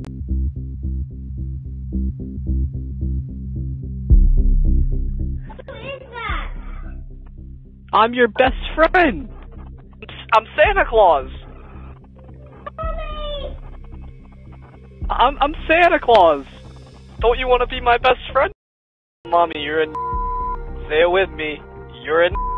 Who is that? I'm your best friend. I'm Santa Claus. Mommy! I'm Santa Claus. Don't you want to be my best friend? Mommy, you're in. Say it with me. You're in.